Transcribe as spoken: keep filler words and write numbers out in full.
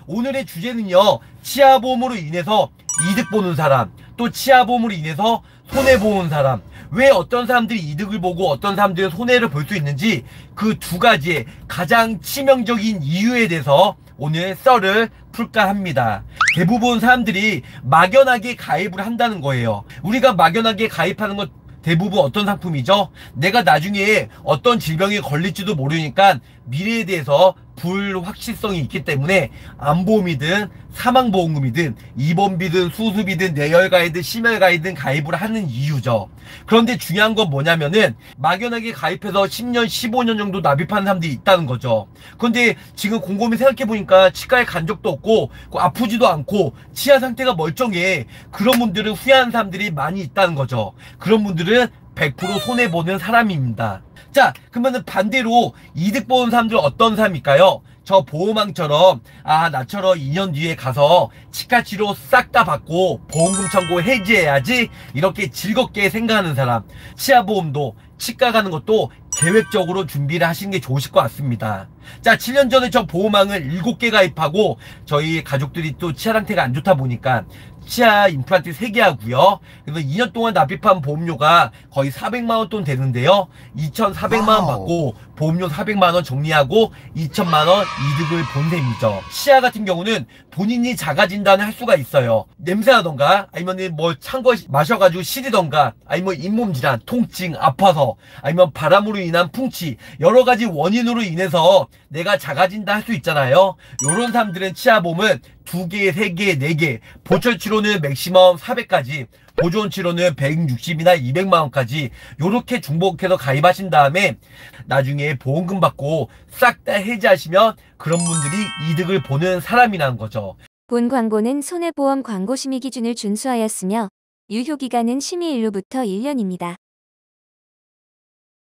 오늘의 주제는요, 치아보험으로 인해서 이득 보는 사람, 또 치아보험으로 인해서 손해보는 사람, 왜 어떤 사람들이 이득을 보고 어떤 사람들은 손해를 볼 수 있는지 그 두 가지의 가장 치명적인 이유에 대해서 오늘 썰을 풀까 합니다. 대부분 사람들이 막연하게 가입을 한다는 거예요. 우리가 막연하게 가입하는 것 대부분 어떤 상품이죠? 내가 나중에 어떤 질병에 걸릴지도 모르니까 미래에 대해서 불확실성이 있기 때문에 암보험이든 사망보험금이든 입원비든 수술비든 뇌혈가이든 심혈가이든 가입을 하는 이유죠. 그런데 중요한 건 뭐냐면은 막연하게 가입해서 십 년, 십오 년 정도 납입하는 사람들이 있다는 거죠. 그런데 지금 곰곰이 생각해보니까 치과에 간 적도 없고 아프지도 않고 치아 상태가 멀쩡해. 그런 분들은 후회하는 사람들이 많이 있다는 거죠. 그런 분들은 백 퍼센트 손해보는 사람입니다. 자, 그러면은 반대로 이득 보는 사람들은 어떤 사람일까요? 저 보호망처럼 아 나처럼 이 년 뒤에 가서 치과치료 싹 다 받고 보험금 청구 해지해야지 이렇게 즐겁게 생각하는 사람. 치아보험도 치과 가는 것도 계획적으로 준비를 하시는 게 좋으실 것 같습니다. 자, 칠 년 전에 저 보호망을 일곱 개 가입하고 저희 가족들이 또 치아 상태가 안 좋다 보니까 치아 임플란트 세 개 하고요. 그래서 이 년 동안 납입한 보험료가 거의 사백만 원 돈 되는데요. 이천사백만 원 받고 보험료 사백만 원 정리하고 이천만 원 이득을 본 셈이죠. 치아 같은 경우는 본인이 자가 진단을 할 수가 있어요. 냄새나던가 아니면 뭐 찬 거 마셔가지고 시리던가 아니면 잇몸 질환, 통증, 아파서 아니면 바람으로 인한 풍치 여러 가지 원인으로 인해서 내가 자가 진단 할 수 있잖아요. 요런 사람들은 치아보험은 두 개, 세 개, 네 개, 보철 치료는 맥시멈 사백까지, 보조원 치료는 백육십이나 이백만 원까지 요렇게 중복해서 가입하신 다음에 나중에 보험금 받고 싹 다 해지하시면 그런 분들이 이득을 보는 사람이라는 거죠. 본 광고는 손해보험 광고 심의 기준을 준수하였으며 유효기간은 심의일로부터 일 년입니다.